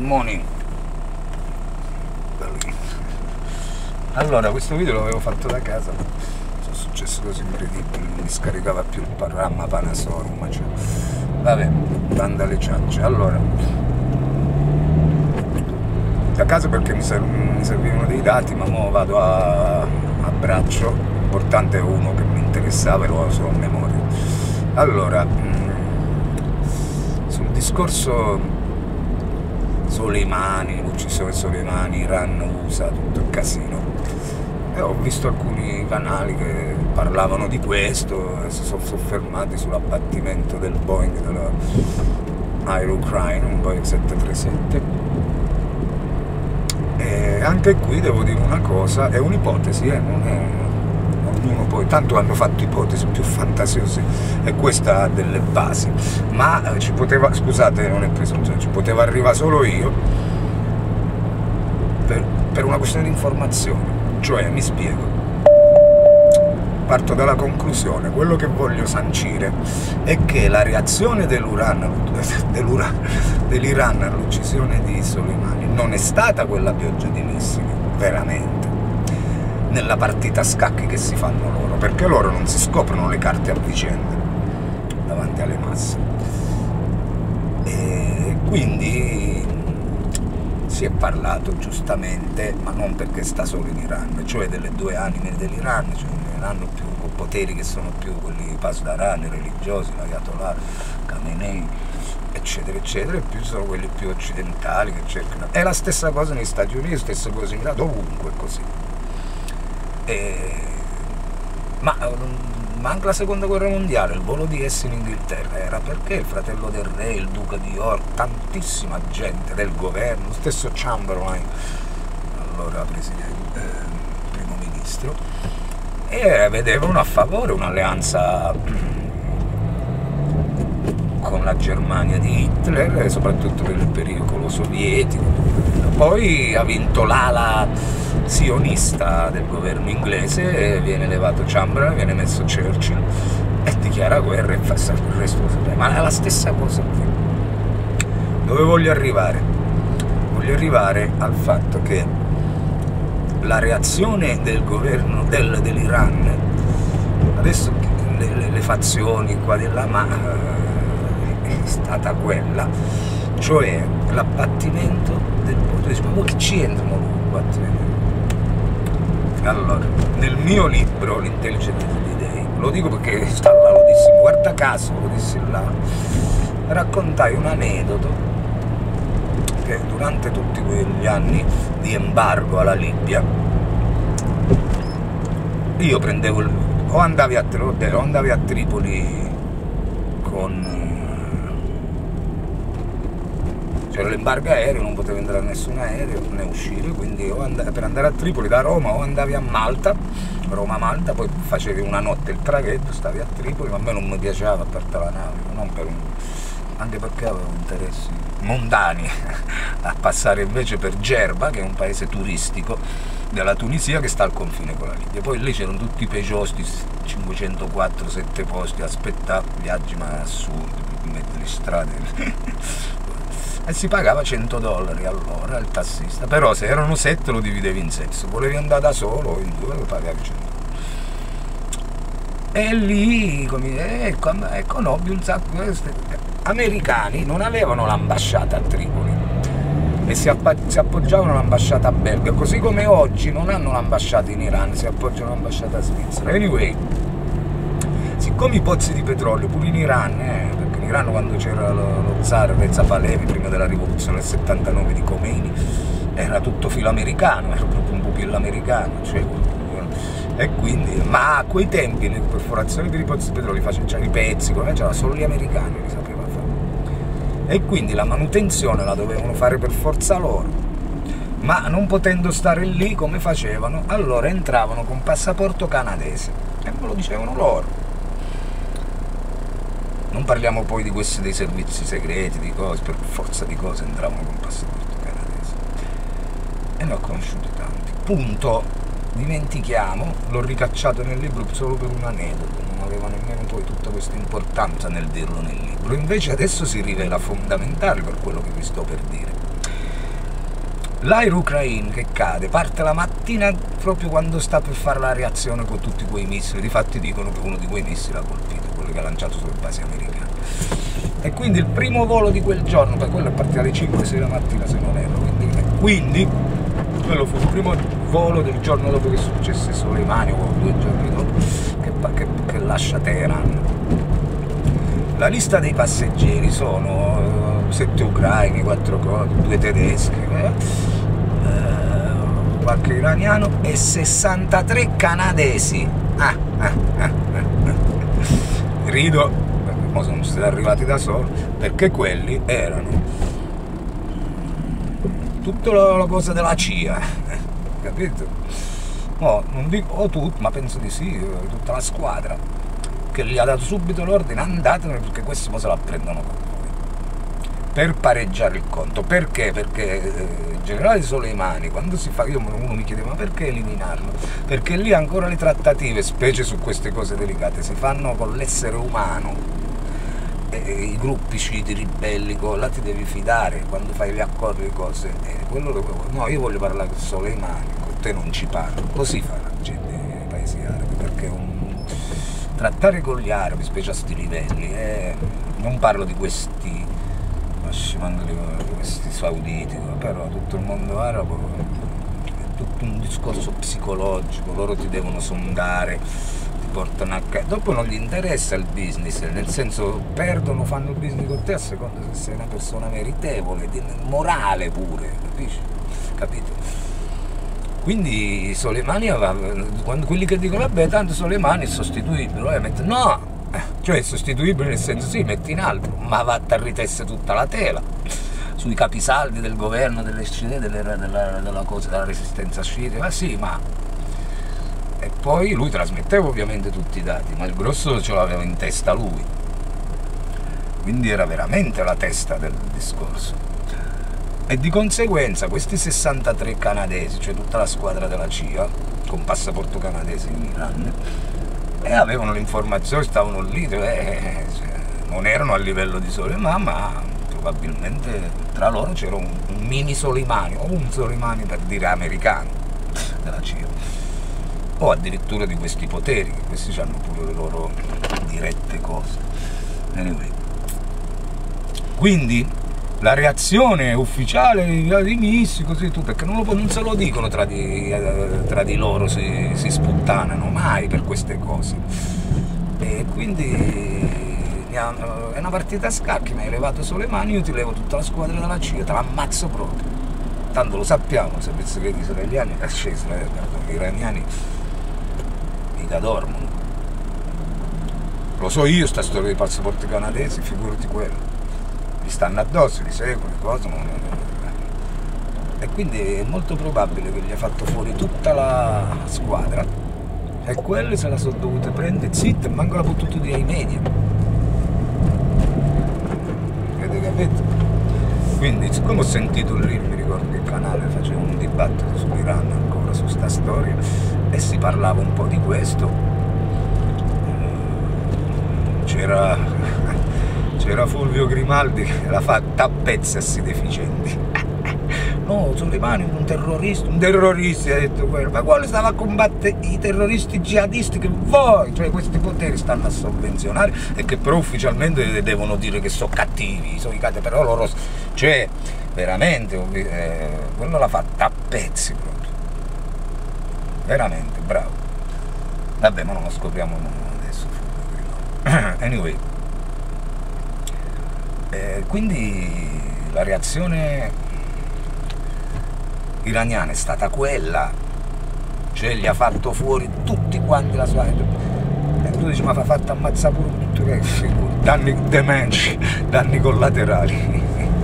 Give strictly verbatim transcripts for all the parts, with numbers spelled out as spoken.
morning. Allora, questo video l'avevo fatto da casa, sono successe cose incredibili, non mi scaricava più il programma Panasorum, cioè, vabbè, banda alle ciance. Allora, da casa perché mi, serv mi servivano dei dati, ma mo vado a, a braccio, l'importante è uno che mi interessava e lo ho solo a memoria. Allora, mh, sul discorso Soleimani, l'uccisione Soleimani, Iran, U S A, tutto il casino, e ho visto alcuni canali che parlavano di questo e si sono soffermati sull'abbattimento del Boeing della Air Ukraine, un Boeing sette tre sette. E anche qui devo dire una cosa, è un'ipotesi, eh, non è... ognuno poi, tanto hanno fatto ipotesi più fantasiose e questa ha delle basi, ma ci poteva, scusate, non è presunzione, ci poteva arrivare solo io per, per una questione di informazione. Cioè, mi spiego, parto dalla conclusione, quello che voglio sancire è che la reazione dell'Iran dell'Iran all'uccisione di Soleimani non è stata quella pioggia di missili, veramente, nella partita a scacchi che si fanno loro, perché loro non si scoprono le carte a vicenda davanti alle masse. E quindi si è parlato giustamente, ma non perché sta solo in Iran, cioè delle due anime dell'Iran, cioè hanno più poteri che sono più quelli pasdarani, religiosi, l'Ayatollah, Khamenei, eccetera eccetera, e più sono quelli più occidentali che cercano. È la stessa cosa negli Stati Uniti, stessa cosa in Iran, ovunque così. E... ma, ma anche la seconda guerra mondiale, il volo di S in Inghilterra era perché il fratello del re, il duca di York, tantissima gente del governo, lo stesso Chamberlain, allora presidente, eh, primo ministro, e vedevano a favore un'alleanza con la Germania di Hitler, soprattutto per il pericolo sovietico. Poi ha vinto l'ala sionista del governo inglese, viene levato Chamberlain, viene messo Churchill e dichiara guerra e fa il resto. Ma è la stessa cosa qui. Dove voglio arrivare? Voglio arrivare al fatto che la reazione del governo del, dell'Iran, adesso le, le, le fazioni qua di là, ma è stata quella, cioè l'abbattimento del motorismo. Ma che ci entrano l'abbattimento? Allora, nel mio libro L'intelligenza degli dei, lo dico perché sta là, lo dissi, guarda caso, lo dissi là, raccontai un aneddoto che durante tutti quegli anni di embargo alla Libia io prendevo il, o andavi a, o andavi a Tripoli con... c'era l'embargo aereo, non potevo entrare nessun aereo né uscire, quindi o and per andare a Tripoli da Roma o andavi a Malta, Roma-Malta, poi facevi una notte il traghetto, stavi a Tripoli, ma a me non mi piaceva a parte la nave, non per un... anche perché avevo interessi mondani a passare invece per Gerba, che è un paese turistico della Tunisia che sta al confine con la Libia. Poi lì c'erano tutti i pejosti, cinquecentoquattro, sette posti, aspettare, viaggi ma assurdi, in mezzo alle strade e si pagava cento dollari all'ora il tassista, però se erano sette lo dividevi in sette, se volevi andare da solo o in due lo pagavi cento dollari. E lì ecco, ecco nobbi un sacco di americani non avevano l'ambasciata a Tripoli e si, si appoggiavano all'ambasciata belga, così come oggi non hanno l'ambasciata in Iran, si appoggiano all'ambasciata svizzera. Anyway, siccome i pozzi di petrolio pure in Iran, eh, perché in Iran quando c'era lo, lo zar Reza Pahlavi prima della rivoluzione del settantanove di Khomeini era tutto filo americano, era proprio un pupillo americano, cioè, e quindi, ma a quei tempi le perforazioni per i pozzi di petrolio facevano i pezzi, c'erano solo gli americani li sapeva fare, e quindi la manutenzione la dovevano fare per forza loro, ma non potendo stare lì come facevano, allora entravano con passaporto canadese e me lo dicevano loro. Non parliamo poi di questi dei servizi segreti, di cose, per forza di cose entravano con passaporto canadese e ne ho conosciuti tanti. Punto. Dimentichiamo, l'ho ricacciato nel libro solo per un aneddoto, non aveva nemmeno poi tutta questa importanza nel dirlo nel libro, invece adesso si rivela fondamentale per quello che vi sto per dire. L'Air Ukraine che cade parte la mattina proprio quando sta per fare la reazione con tutti quei missili. Difatti dicono che uno di quei missili ha colpito, quello che ha lanciato sulle basi americane. E quindi il primo volo di quel giorno, per quello è partito alle cinque sei la mattina se non erro, quindi, quindi quello fu il primo volo del giorno dopo che successe Soleimani, o due giorni dopo, che, che, che lascia Teheran. La lista dei passeggeri sono uh, sette ucraini, quattro due tedeschi, eh, uh, qualche iraniano e sessantatré canadesi. Ah, ah, ah, ah. Rido, ma sono stati arrivati da solo, perché quelli erano tutta la, la cosa della C I A, capito? Oh, non dico oh, tutto, ma penso di sì, tutta la squadra, che gli ha dato subito l'ordine: andatene, perché questi poi se la prendono con voi, per pareggiare il conto. Perché? Perché eh, il generale Soleimani, quando si fa, io uno mi chiedeva: ma perché eliminarlo? Perché lì ancora le trattative, specie su queste cose delicate, si fanno con l'essere umano. E i gruppi sciiti ribelli, là ti devi fidare quando fai gli accordi e cose. E quello lo, no, io voglio parlare con Soleimani, con te non ci parlo. Così fa la gente nei paesi arabi, perché un, trattare con gli arabi, specie a sti livelli, eh, non parlo di questi questi sauditi, però tutto il mondo arabo è tutto un discorso psicologico. Loro ti devono sondare, ti portano a casa, dopo non gli interessa il business, nel senso, perdono, fanno il business con te a seconda se sei una persona meritevole, morale pure, capisci? Capito? Quindi Soleimani aveva, quando quelli che dicono vabbè tanto Soleimani è sostituibile, mette, no, cioè è sostituibile nel senso sì, metti in altro, ma va a ritesse tutta la tela sui capisaldi del governo, delle sciite, delle, della, della cosa, della resistenza sciita, ma sì, ma e poi lui trasmetteva ovviamente tutti i dati, ma il grosso ce l'aveva in testa lui, quindi era veramente la testa del discorso. E di conseguenza questi sessantatré canadesi, cioè tutta la squadra della C I A con passaporto canadese in Iran, e avevano le informazioni, stavano lì, cioè, non erano a livello di Soleimani, ma probabilmente tra loro c'era un, un mini Soleimani, o un Soleimani per dire americano, della C I A, o addirittura di questi poteri, che questi hanno pure le loro dirette cose. Anyway. Quindi la reazione ufficiale di Missi, così tu, perché non, lo, non se lo dicono tra di, tra di loro, si, si sputtanano mai per queste cose, e quindi è una partita a scacchi. Mi hai levato Soleimani, io ti levo tutta la squadra della C I A, te l'ammazzo proprio, tanto lo sappiamo, se pensi che gli israeliani è sceso, gli iraniani mica dormono, lo so io sta storia dei passaporti canadesi, figurati quello, gli stanno addosso, li seguono, cosa, non... e quindi è molto probabile che gli ha fatto fuori tutta la squadra, e quelle se la sono dovute prendere zitte, manco la potuto dire ai media, avete capito? Quindi siccome ho sentito lì, mi ricordo che il canale faceva un dibattito sull'Iran ancora, su sta storia, e si parlava un po' di questo, c'era c'era Fulvio Grimaldi che l'ha fatta a pezzi a sti deficienti. No, Soleimani è un terrorista, un terrorista, ha detto quello, ma quello stava a combattere i terroristi jihadisti che voi, cioè questi poteri, stanno a sovvenzionare, e che però ufficialmente devono dire che sono cattivi, sono i cattivi, però loro, cioè, veramente, eh, quello l'ha fatta a pezzi proprio, veramente, bravo. Vabbè, ma non lo scopriamo adesso. Anyway, eh, quindi la reazione iraniana è stata quella, cioè gli ha fatto fuori tutti quanti la sua, e tu dici ma fa fatto ammazzare pure tutto, che danni demenci, danni collaterali.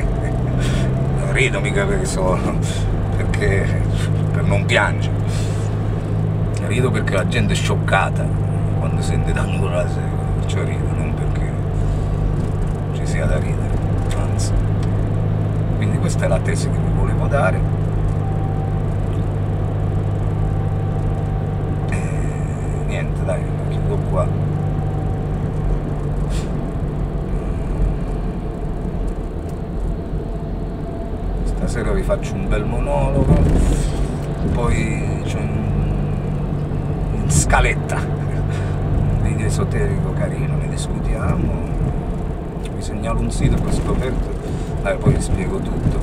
Rido mica perché sono, perché per non piangere, rido perché la gente è scioccata quando sente danni collaterali, perciò rido, non perché ci sia da ridere, anzi. Quindi questa è la tesi che vi volevo dare. Niente, dai, lo chiudo qua. Sta stasera vi faccio un bel monologo, poi c'è un... in scaletta un video esoterico carino, ne discutiamo, vi segnalo un sito che ho scoperto, eh, poi vi spiego tutto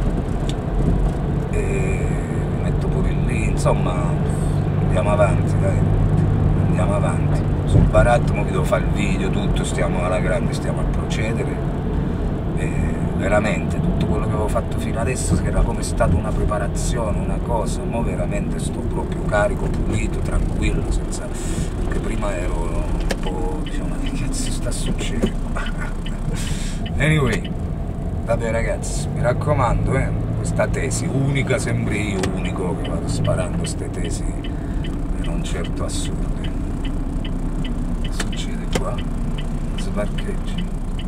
e vi metto pure il link, insomma andiamo avanti, dai, andiamo avanti. Sul baratto mo vi devo fare il video, tutto, stiamo alla grande, stiamo a procedere. E veramente tutto quello che avevo fatto fino adesso, che era come stata una preparazione, una cosa, mo veramente sto proprio carico, pulito, tranquillo, senza... che prima ero un po', diciamo, ma che cazzo sta succedendo? Anyway, vabbè ragazzi, mi raccomando, eh, questa tesi unica, sembri io unico che vado sparando queste tesi e non certo assurde. Che succede qua? Sbarcheggi.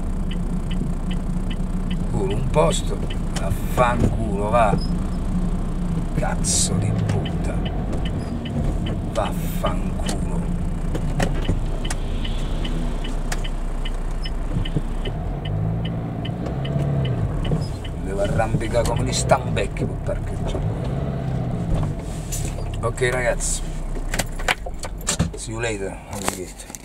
Un posto, affanculo, va, cazzo di puta, vaffanculo. Devo arrampicare come gli stambecchi per parcheggiare. Ok ragazzi, see you later,